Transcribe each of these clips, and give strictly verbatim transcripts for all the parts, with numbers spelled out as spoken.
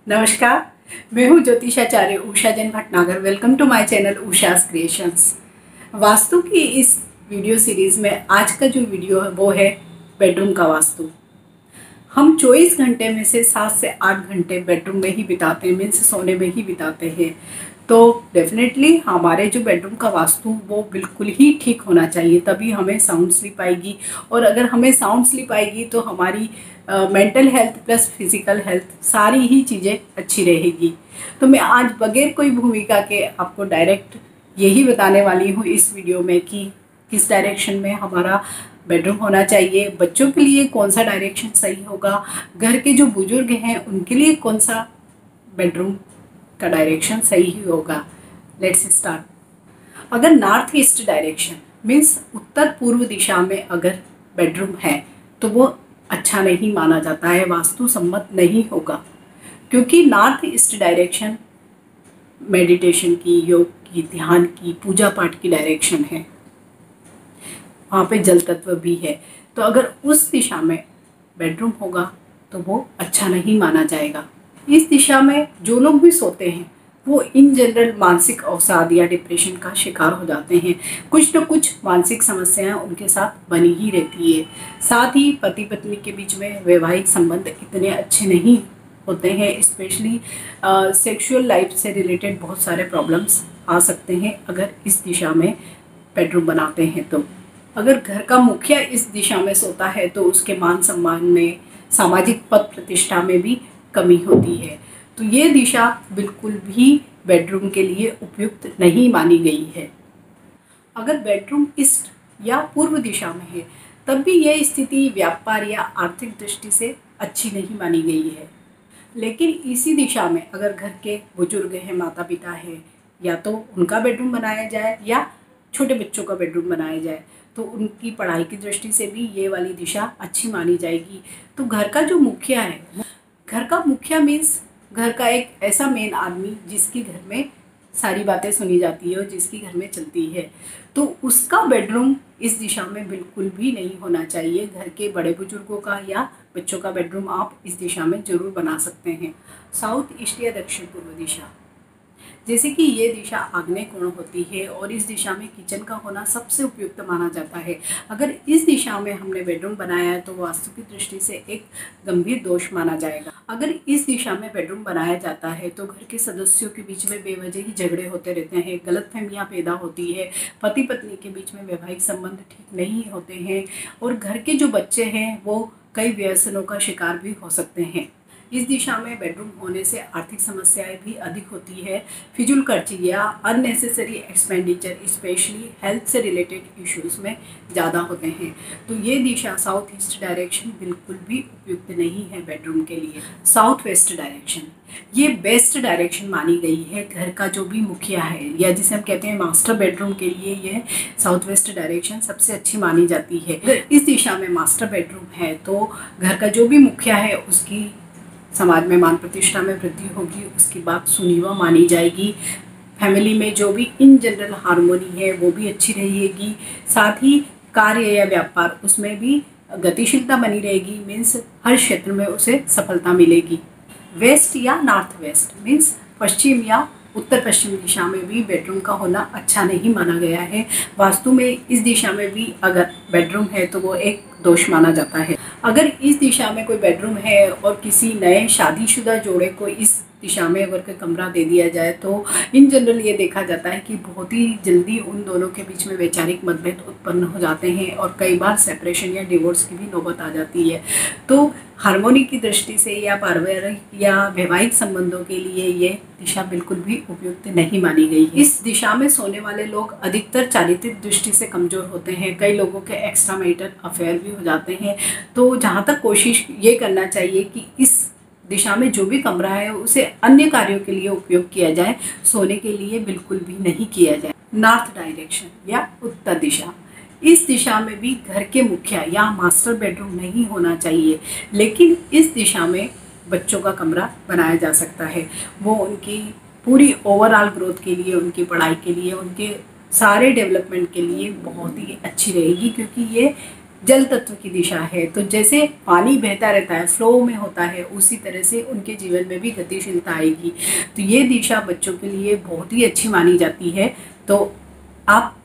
नमस्कार, मैं हूँ ज्योतिषाचार्य Usha Jain Bhatnagar. Welcome to my channel Usha's creations. Vastu की इस वीडियो सीरीज़ में आज का जो वीडियो है वो है बेडरूम का वास्तु। हम चौबीस घंटे में से सात से आठ घंटे बेडरूम में ही बिताते हैं, मीन्स सोने में ही बिताते हैं। तो डेफिनेटली हमारे जो बेडरूम का वास्तु वो बिल्कुल ही ठीक होना चाहिए, तभी हमें साउंड स्लीप आएगी। और अगर हमें साउंड स्लीप आएगी तो हमारी mental health plus physical health सारी ही चीज़ें अच्छी रहेगी। तो मैं आज बगैर कोई भूमिका के आपको डायरेक्ट यही बताने वाली हूँ इस वीडियो में कि किस डायरेक्शन में हमारा बेडरूम होना चाहिए, बच्चों के लिए कौन सा डायरेक्शन सही होगा, घर के जो बुजुर्ग हैं उनके लिए कौन सा बेडरूम का डायरेक्शन सही ही होगा। Let's start. अगर नॉर्थ ईस्ट डायरेक्शन मीन्स उत्तर पूर्व दिशा में अगर बेडरूम है तो वो अच्छा नहीं माना जाता है, वास्तु सम्मत नहीं होगा। क्योंकि नॉर्थ ईस्ट डायरेक्शन मेडिटेशन की, योग की, ध्यान की, पूजा पाठ की डायरेक्शन है। वहाँ पे जल तत्व भी है, तो अगर उस दिशा में बेडरूम होगा तो वो अच्छा नहीं माना जाएगा। इस दिशा में जो लोग भी सोते हैं वो इन जनरल मानसिक अवसाद या डिप्रेशन का शिकार हो जाते हैं। कुछ न कुछ मानसिक समस्याएं उनके साथ बनी ही रहती है। साथ ही पति पत्नी के बीच में वैवाहिक संबंध इतने अच्छे नहीं होते हैं, स्पेशली सेक्सुअल लाइफ से रिलेटेड बहुत सारे प्रॉब्लम्स आ सकते हैं अगर इस दिशा में बेडरूम बनाते हैं। तो अगर घर का मुखिया इस दिशा में सोता है तो उसके मान सम्मान में, सामाजिक पद प्रतिष्ठा में भी कमी होती है। तो ये दिशा बिल्कुल भी बेडरूम के लिए उपयुक्त नहीं मानी गई है। अगर बेडरूम ईस्ट या पूर्व दिशा में है तब भी यह स्थिति व्यापार या आर्थिक दृष्टि से अच्छी नहीं मानी गई है। लेकिन इसी दिशा में अगर घर के बुजुर्ग हैं, माता पिता हैं, या तो उनका बेडरूम बनाया जाए या छोटे बच्चों का बेडरूम बनाया जाए तो उनकी पढ़ाई की दृष्टि से भी ये वाली दिशा अच्छी मानी जाएगी। तो घर का जो मुखिया है, घर का मुखिया मीन्स घर का एक ऐसा मेन आदमी जिसकी घर में सारी बातें सुनी जाती है और जिसकी घर में चलती है, तो उसका बेडरूम इस दिशा में बिल्कुल भी नहीं होना चाहिए। घर के बड़े बुजुर्गों का या बच्चों का बेडरूम आप इस दिशा में ज़रूर बना सकते हैं। साउथ ईस्ट या दक्षिण पूर्व दिशा, जैसे कि ये दिशा आग्नेय कोण होती है और इस दिशा में किचन का होना सबसे उपयुक्त माना जाता है। अगर इस दिशा में हमने बेडरूम बनाया है तो वास्तु की दृष्टि से एक गंभीर दोष माना जाएगा। अगर इस दिशा में बेडरूम बनाया जाता है तो घर के सदस्यों के बीच में बेवजह ही झगड़े होते रहते हैं, गलतफहमियां पैदा होती है, पति पत्नी के बीच में वैवाहिक संबंध ठीक नहीं होते हैं और घर के जो बच्चे हैं वो कई व्यसनों का शिकार भी हो सकते हैं। इस दिशा में बेडरूम होने से आर्थिक समस्याएं भी अधिक होती है, फिजूल खर्ची या अननेसेसरी एक्सपेंडिचर स्पेशली हेल्थ से रिलेटेड इश्यूज में ज़्यादा होते हैं। तो ये दिशा साउथ ईस्ट डायरेक्शन बिल्कुल भी उपयुक्त नहीं है बेडरूम के लिए। साउथ वेस्ट डायरेक्शन ये बेस्ट डायरेक्शन मानी गई है। घर का जो भी मुखिया है या जिसे हम कहते हैं मास्टर बेडरूम के लिए ये साउथ वेस्ट डायरेक्शन सबसे अच्छी मानी जाती है। अगर इस दिशा में मास्टर बेडरूम है तो घर का जो भी मुखिया है उसकी समाज में मान प्रतिष्ठा में वृद्धि होगी, उसकी बात सुनी व मानी जाएगी। फैमिली में जो भी इन जनरल हार्मोनी है वो भी अच्छी रहेगी। साथ ही कार्य या व्यापार उसमें भी गतिशीलता बनी रहेगी, मीन्स हर क्षेत्र में उसे सफलता मिलेगी। वेस्ट या नॉर्थ वेस्ट मीन्स पश्चिम या उत्तर पश्चिम दिशा में भी बेडरूम का होना अच्छा नहीं माना गया है। वास्तु में इस दिशा में भी अगर बेडरूम है तो वो एक दोष माना जाता है। अगर इस दिशा में कोई बेडरूम है और किसी नए शादीशुदा जोड़े को इस दिशा में अगर कोई कमरा दे दिया जाए तो इन जनरल ये देखा जाता है कि बहुत ही जल्दी उन दोनों के बीच में वैचारिक मतभेद उत्पन्न हो जाते हैं और कई बार सेपरेशन या डिवोर्स की भी नौबत आ जाती है। तो हार्मोनी की दृष्टि से या पारिवारिक या वैवाहिक संबंधों के लिए ये दिशा बिल्कुल भी उपयुक्त नहीं मानी गई है। इस दिशा में सोने वाले लोग अधिकतर चारित्रिक दृष्टि से कमजोर होते हैं। कई लोगों के एक्स्ट्रा मैरिटल अफेयर भी हो जाते हैं। तो जहाँ तक कोशिश ये करना चाहिए कि इस दिशा में जो भी कमरा है उसे अन्य कार्यों के लिए उपयोग किया जाए, सोने के लिए बिल्कुल भी नहीं किया जाए। नॉर्थ डायरेक्शन या उत्तर दिशा, इस दिशा में भी घर के मुखिया या मास्टर बेडरूम नहीं होना चाहिए, लेकिन इस दिशा में बच्चों का कमरा बनाया जा सकता है। वो उनकी पूरी ओवरऑल ग्रोथ के लिए, उनकी पढ़ाई के लिए, उनके सारे डेवलपमेंट के लिए बहुत ही अच्छी रहेगी, क्योंकि ये जल तत्व की दिशा है। तो जैसे पानी बहता रहता है, फ्लो में होता है, उसी तरह से उनके जीवन में भी गतिशीलता आएगी। तो ये दिशा बच्चों के लिए बहुत ही अच्छी मानी जाती है। तो आप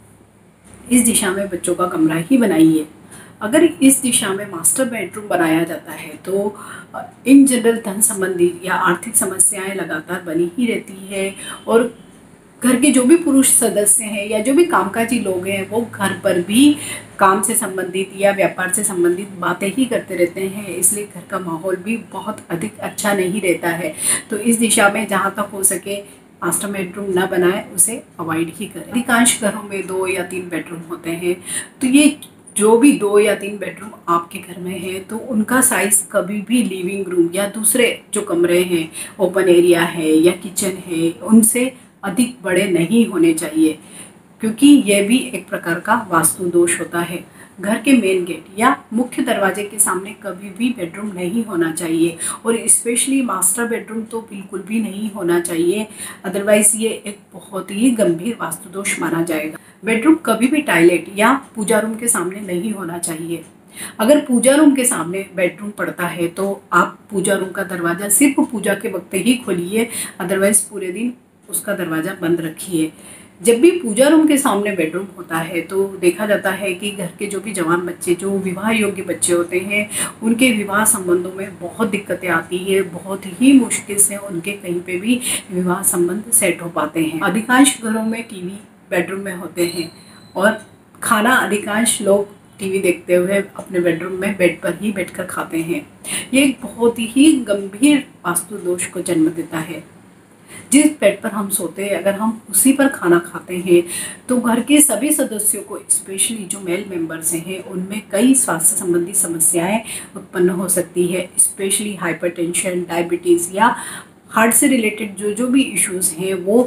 इस दिशा में बच्चों का कमरा ही बनाइए। अगर इस दिशा में मास्टर बेडरूम बनाया जाता है तो इन जनरल धन संबंधी या आर्थिक समस्याएं लगातार बनी ही रहती है, और घर के जो भी पुरुष सदस्य हैं या जो भी कामकाजी लोग हैं वो घर पर भी काम से संबंधित या व्यापार से संबंधित बातें ही करते रहते हैं, इसलिए घर का माहौल भी बहुत अधिक अच्छा नहीं रहता है। तो इस दिशा में जहाँ तक हो सके मास्टर बेडरूम न बनाए, उसे अवॉइड ही करें। अधिकांश घरों में दो या तीन बेडरूम होते हैं, तो ये जो भी दो या तीन बेडरूम आपके घर में है तो उनका साइज़ कभी भी लिविंग रूम या दूसरे जो कमरे हैं, ओपन एरिया है या किचन है, उनसे अधिक बड़े नहीं होने चाहिए, क्योंकि यह भी एक प्रकार का वास्तु दोष होता है। घर के मेन गेट या मुख्य दरवाजे के सामने कभी भी बेडरूम नहीं होना चाहिए, और स्पेशली मास्टर बेडरूम तो बिल्कुल भी नहीं होना चाहिए, अदरवाइज ये एक बहुत ही गंभीर वास्तु दोष माना जाएगा। बेडरूम कभी भी टॉयलेट या पूजा रूम के सामने नहीं होना चाहिए। अगर पूजा रूम के सामने बेडरूम पड़ता है तो आप पूजा रूम का दरवाज़ा सिर्फ पूजा के वक्त ही खोलिए, अदरवाइज पूरे दिन उसका दरवाज़ा बंद रखिए। जब भी पूजा रूम के सामने बेडरूम होता है तो देखा जाता है कि घर के जो भी जवान बच्चे, जो विवाह योग्य बच्चे होते हैं, उनके विवाह संबंधों में बहुत दिक्कतें आती है, बहुत ही मुश्किल से उनके कहीं पे भी विवाह संबंध सेट हो पाते हैं। अधिकांश घरों में टीवी बेडरूम में होते हैं, और खाना अधिकांश लोग टीवी देखते हुए अपने बेडरूम में बेड पर ही बैठकर खाते हैं। ये एक बहुत ही गंभीर वास्तु दोष को जन्म देता है। जिस बेड पर हम सोते हैं, अगर हम उसी पर खाना खाते हैं तो घर के सभी सदस्यों को, स्पेशली जो मेल मेंबर्स हैं, उनमें कई स्वास्थ्य संबंधी समस्याएं उत्पन्न हो सकती है, स्पेशली हाइपरटेंशन, डायबिटीज़ या हार्ट से रिलेटेड जो जो भी इश्यूज़ हैं वो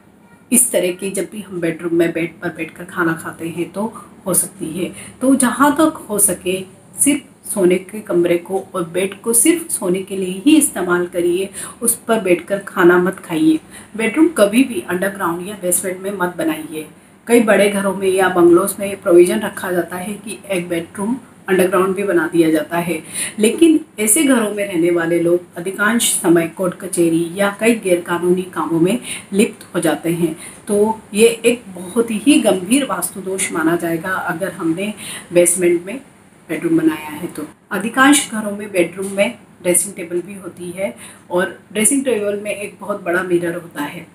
इस तरह की जब भी हम बेडरूम में बेड पर बैठकर खाना खाते हैं तो हो सकती है। तो जहाँ तक हो सके सिर्फ सोने के कमरे को और बेड को सिर्फ सोने के लिए ही इस्तेमाल करिए, उस पर बैठकर खाना मत खाइए। बेडरूम कभी भी अंडरग्राउंड या बेसमेंट में मत बनाइए। कई बड़े घरों में या बंगलोज में प्रोविज़न रखा जाता है कि एक बेडरूम अंडरग्राउंड भी बना दिया जाता है, लेकिन ऐसे घरों में रहने वाले लोग अधिकांश समय कोर्ट कचहरी या कई गैरकानूनी कामों में लिप्त हो जाते हैं। तो ये एक बहुत ही गंभीर वास्तु दोष माना जाएगा अगर हमने बेसमेंट में बेडरूम बनाया है। तो अधिकांश घरों में बेडरूम में ड्रेसिंग टेबल भी होती है, और ड्रेसिंग टेबल में एक बहुत बड़ा मिरर होता है,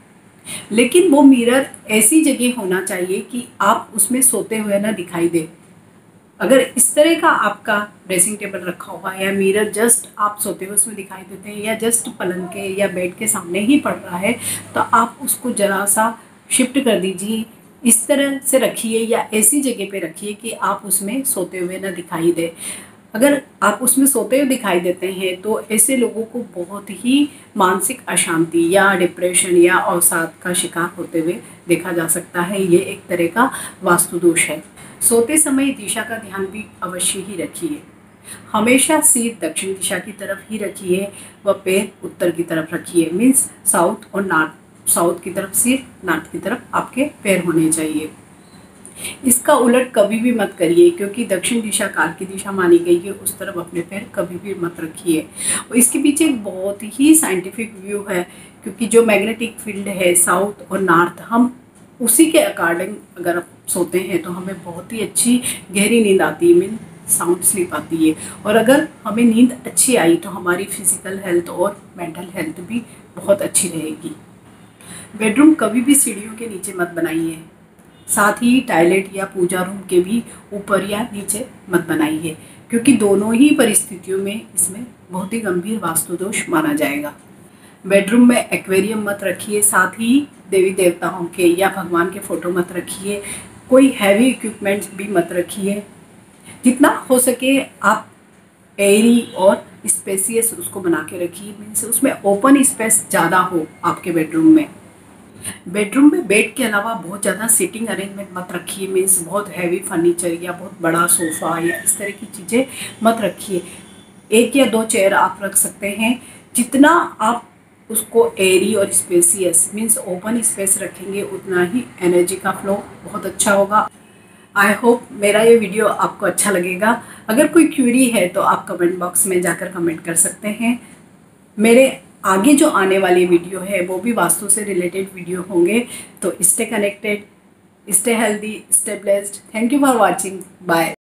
लेकिन वो मिरर ऐसी जगह होना चाहिए कि आप उसमें सोते हुए ना दिखाई दे। अगर इस तरह का आपका ड्रेसिंग टेबल रखा हुआ है या मिरर जस्ट आप सोते हुए उसमें दिखाई देते हैं या जस्ट पलंग के या बेड के सामने ही पड़ रहा है, तो आप उसको ज़रा सा शिफ्ट कर दीजिए, इस तरह से रखिए या ऐसी जगह पे रखिए कि आप उसमें सोते हुए ना दिखाई दे। अगर आप उसमें सोते हुए दिखाई देते हैं तो ऐसे लोगों को बहुत ही मानसिक अशांति या डिप्रेशन या अवसाद का शिकार होते हुए देखा जा सकता है। ये एक तरह का वास्तु दोष है। सोते समय दिशा का ध्यान भी अवश्य ही रखिए। हमेशा सिर दक्षिण दिशा की तरफ ही रखिए व पैर उत्तर की तरफ रखिए, मीन्स साउथ और नॉर्थ। साउथ की तरफ सिर, नॉर्थ की तरफ आपके पैर होने चाहिए। इसका उलट कभी भी मत करिए, क्योंकि दक्षिण दिशा काल की दिशा मानी गई है, उस तरफ अपने पैर कभी भी मत रखिए। और इसके पीछे एक बहुत ही साइंटिफिक व्यू है, क्योंकि जो मैग्नेटिक फील्ड है साउथ और नॉर्थ, हम उसी के अकॉर्डिंग अगर आप सोते हैं तो हमें बहुत ही अच्छी गहरी नींद आती है, मीन साउंड स्लीप आती है। और अगर हमें नींद अच्छी आई तो हमारी फिजिकल हेल्थ और मेंटल हेल्थ भी बहुत अच्छी रहेगी। बेडरूम कभी भी सीढ़ियों के नीचे मत बनाइए, साथ ही टॉयलेट या पूजा रूम के भी ऊपर या नीचे मत बनाइए, क्योंकि दोनों ही परिस्थितियों में इसमें बहुत ही गंभीर वास्तु दोष माना जाएगा। बेडरूम में एक्वेरियम मत रखिए, साथ ही देवी देवताओं के या भगवान के फ़ोटो मत रखिए, कोई हैवी इक्विपमेंट्स भी मत रखिए। जितना हो सके आप एयरी और स्पेसियस उसको बना के रखिए, मीन्स उसमें ओपन स्पेस ज़्यादा हो आपके बेडरूम में। बेडरूम में बेड के अलावा बहुत ज़्यादा सिटिंग अरेंजमेंट मत रखिए, मीन्स बहुत हैवी फर्नीचर या बहुत बड़ा सोफ़ा या इस तरह की चीज़ें मत रखिए। एक या दो चेयर आप रख सकते हैं। जितना आप उसको एयरी और स्पेसियस मीन्स ओपन स्पेस रखेंगे उतना ही एनर्जी का फ्लो बहुत अच्छा होगा। आई होप मेरा ये वीडियो आपको अच्छा लगेगा। अगर कोई क्यूरी है तो आप कमेंट बॉक्स में जाकर कमेंट कर सकते हैं। मेरे आगे जो आने वाली वीडियो है वो भी वास्तु से रिलेटेड वीडियो होंगे। तो stay connected, stay healthy, stay blessed. Thank you for watching. Bye.